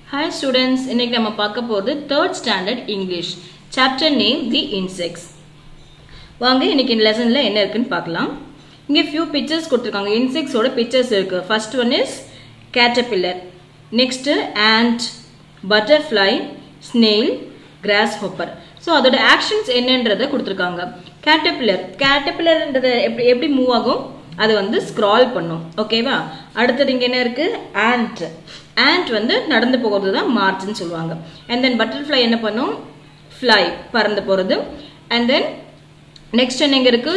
Hi students, இன்னைக்கு நம்ம பார்க்க போறது 3rd standard English. Chapter name The Insects. வாங்க இன்னைக்கு இந்த லெசன்ல என்ன இருக்குன்னு பார்க்கலாம். இங்க few pictures கொடுத்திருக்காங்க. Insects ஓட pictures இருக்கு. First one is caterpillar. Next ant, butterfly, snail, grasshopper. So அதோட actions என்னன்றதை கொடுத்திருக்காங்க. Caterpillarன்றது எப்படி மூவ் ஆகும்? அது வந்து ஸ்க்ரால் பண்ணும். ஓகேவா? அடுத்து இங்க என்ன இருக்கு? ant வந்து நடந்து போகிறது தான் மார்ச்னு சொல்லுவாங்க. and then butterfly என்ன பண்ணும்? fly பறந்து போறது. and then next எங்க இருக்கு?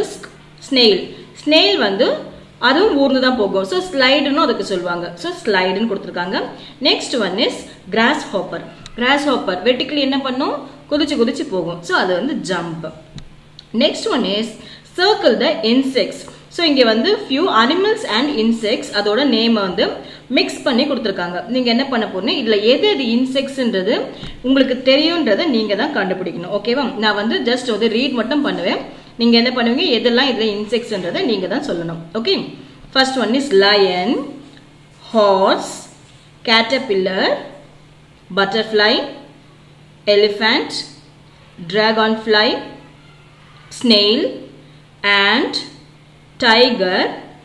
snail வந்து அதுவும் ஊர்ந்து தான் போகும். so slide னு அதுக்கு சொல்வாங்க. so slide னு கொடுத்திருக்காங்க. next one is grasshopper. vertically என்ன பண்ணும்? குதிச்சு போகும். so அது வந்து jump. next one is circle the insects. so இங்க வந்து few animals and insects அதோட நேம் வந்து mix பண்ணி கொடுத்திருக்காங்க. நீங்க என்ன பண்ண போறீங்க? இதுல எது insectsன்றது உங்களுக்கு தெரியும்ன்றதை நீங்க தான் கண்டுபிடிக்கணும். ஓகேவா? நான் வந்து ஜஸ்ட் வந்து ரீட் மட்டும் பண்ணுவேன். நீங்க என்ன பண்ணுவீங்க? எதெல்லாம் இதுல insectsன்றதை நீங்க தான் சொல்லணும். Okay? first one is lion, horse, caterpillar, butterfly, elephant, dragonfly, snail, ant, tiger,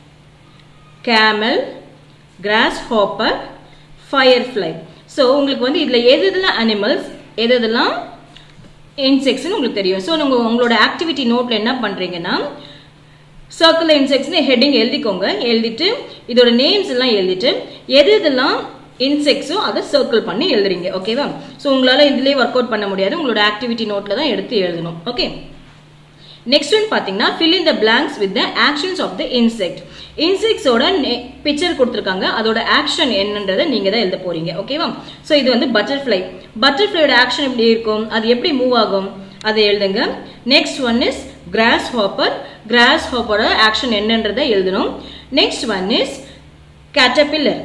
camel, grasshopper, firefly. so உங்களுக்கு வந்து இதுல எதெல்லாம் animals எதெல்லாம் insects னு உங்களுக்கு தெரியும். so உங்களோட ஆக்டிவிட்டி நோட்ல என்ன பண்றீங்கன்னா circle the insects னு ஹெட்டிங் எழுதிக்கோங்க. எழுதிட்டு இதோட நேம்ஸ் எல்லாம் எழுதிட்டு எதெல்லாம் insectsோ அதை சர்க்கிள் பண்ணி எழுதுறீங்க. ஓகேவா? so உங்களால இதுலயே வொர்க் அவுட் பண்ண முடியாது. உங்களோட ஆக்டிவிட்டி நோட்ல தான் எடுத்து எழுதணும். ஓகே? next one பாத்தீங்கன்னா fill in the blanks with the actions of the insect. insects ஓட picture கொடுத்திருக்காங்க. அதோட action என்னன்றதை நீங்க தான் எழுத போறீங்க. ஓகேவா? சோ இது வந்து butterfly. butterflyயோட action எப்படி இருக்கும்? அது எப்படி மூவ் ஆகும்? அதை எழுதுங்க. next one is grasshopper. grasshopper action என்னன்றதை எழுதணும். next one is caterpillar.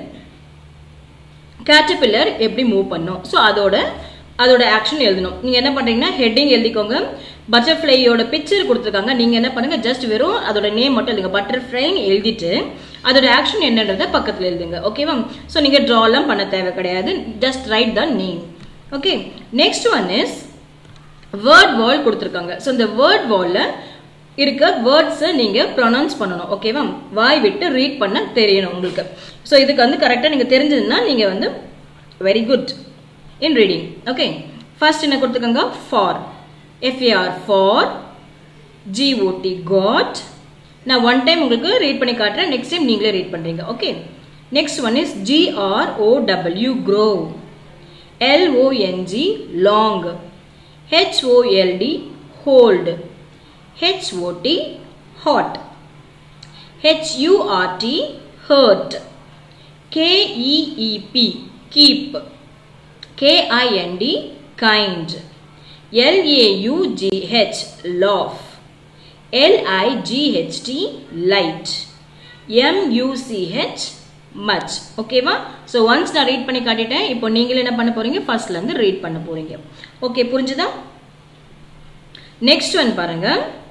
caterpillar எப்படி மூவ் பண்ணும்? சோ அதோட ஆக்ஷன் எழுதணும். நீங்க என்ன பண்றீங்கன்னா ஹெட்டிங் எழுதிக்கோங்க. பட்டர்ஃப்ளையோட பிக்சர் கொடுத்திருக்காங்க. நீங்க என்ன பண்ணுங்க? ஜஸ்ட் வெறும் அதோட நேம் மட்டும் எழுதுங்க. பட்டர்ஃப்ளை எழுதிட்டு அதோட ஆக்ஷன் என்னன்றதை பக்கத்துல எழுதுங்க. ஓகேவா? சோ நீங்க டிரா எல்லாம் பண்ண தேவை கிடையாது. Just write the name. Okay? Next one is word wall கொடுத்திருக்காங்க. சோ இந்த வேர்ட் வால்ல இருக்க வேர்ட்ஸ் நீங்க ப்ரொனவுன்ஸ் பண்ணணும். ஓகேவா? வாய் விட்டு ரீட் பண்ண தெரியணும் உங்களுக்கு. சோ இதுக்கு வந்து கரெக்டா நீங்க தெரிஞ்சதுன்னா நீங்க வந்து very good in reading. okay? first என்ன கொடுத்துக்கங்க? for. FAR for. GOT got. நான் one time உங்களுக்கு ரீட் பண்ணி காட்டுறேன். next time நீங்களே ரீட் பண்றீங்க. okay? next one is GROW grow. LONG long. HOLD hold. HOT hot. HURT hurt. KEEP keep. KIND kind. LAUGH laugh. LIGHT light. MUCH much. ஓகேவா? so once நான் read பண்ணி காட்டிட்டேன். இப்போ நீங்களே என்ன பண்ண போறீங்க? ஃபர்ஸ்ட்ல இருந்து ரீட் பண்ண போறீங்க. ஓகே, புரிஞ்சுதா? நெக்ஸ்ட் ஒன் பாருங்க.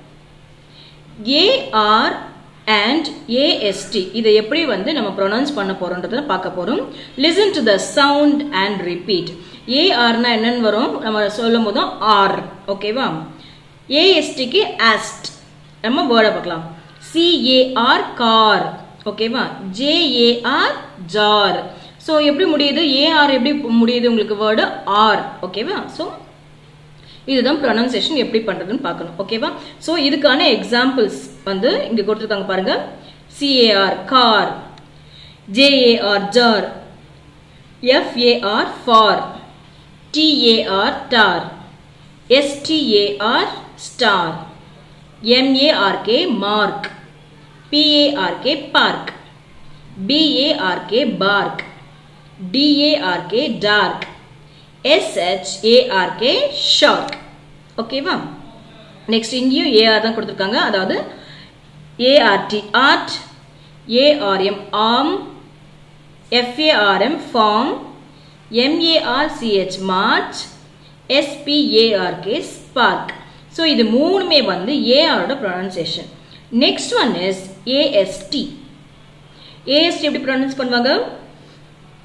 AR and AST இதை எப்படி வந்து நம்ம ப்ரொனவுன்ஸ் பண்ண போறோம்ன்றத பார்க்க போறோம். listen to the sound and repeat. AR னா என்னன்னு வரும்? நம்ம சொல்லும்போது R. ஓகேவா? AST க்கு ast. நம்ம வேர்ட பார்க்கலாம். CAR car. ஓகேவா? JAR jar. சோ எப்படி முடியுது? AR எப்படி முடியுது உங்களுக்கு வேர்டு? R. ஓகேவா? சோ இதுதான் ப்ரொனன்சியேஷன் எப்படி பண்றதுன்னு பார்க்கணும். ஓகேவா? சோ இதுக்கான எக்ஸாம்பிள்ஸ் வந்து இங்க கொடுத்திருக்காங்க பாருங்க. CAR car, JAR jar, FAR for, TAR tar, STAR star, MARK mark, PARK park, BARK bark, DARK dark, SHARK shark. ஓகேவா? நெக்ஸ்ட் இங்கேயும் AR தான் கொடுத்திருக்காங்க. அதாவது ART art, ARM arm, FARM farm, MARCH march, SPARK spark. so இது மூணுமே வந்து AR ஓட pronunciation. Next one is AST. AST எப்படி ப்ரொனன்ஸ் பண்ணுவாங்க?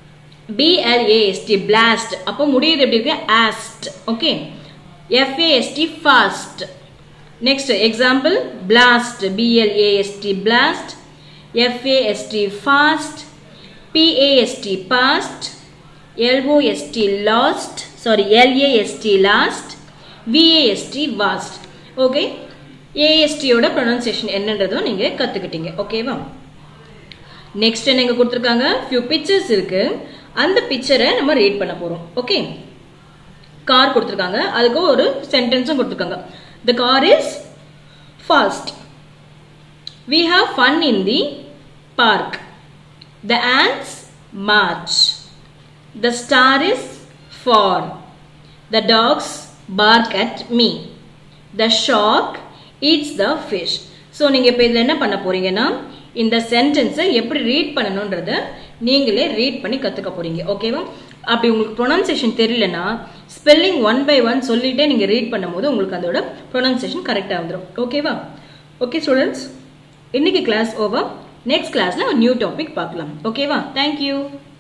BLAST blast. அப்போ முடியுது எப்படி இருக்கு? ast. Okay. FAST fast. Next example blast. BLAST blast. FAST fast. PAST past. LOST lost. Sorry, LAST last. VAST vast. Okay. AST ஓட pronunciation என்னன்றதும் நீங்க கத்துக்கிட்டீங்க. ஓகேவா? நெக்ஸ்ட் என்ன இங்க கொடுத்திருக்காங்க? few pictures இருக்கு. அந்த பிக்சரை நம்ம ரீட் பண்ண போறோம். ஓகே, கார் கொடுத்திருக்காங்க, அதுக்கு ஒரு சென்டென்ஸும் கொடுத்திருக்காங்க. The car is fast. We have fun in the park. The ants march. The star is far. The dogs bark at me. The shark eats the fish. So நீங்க இப்ப இதுல என்ன பண்ண போறீங்கன்னா, இந்த சென்டென்ஸை எப்படி ரீட் பண்ணணும்ன்றத நீங்களே ரீட் பண்ணி கத்துக்க போறீங்க. ஓகேவா? அப்படி உங்களுக்கு ப்ரொனன்சியேஷன் தெரியலனா ஸ்பெல்லிங் 1 by 1 சொல்லிட்டே நீங்க ரீட் பண்ணும்போது உங்களுக்கு அதோட ப்ரொனன்சியேஷன் கரெக்டா வந்துரும். ஓகேவா? ஓகே ஸ்டூடெண்ட்ஸ், இன்னைக்கு கிளாஸ் ஓவர். நெக்ஸ்ட் கிளாஸ்ல ஒரு நியூ டாபிக் பார்க்கலாம். ஓகேவா? Thank you.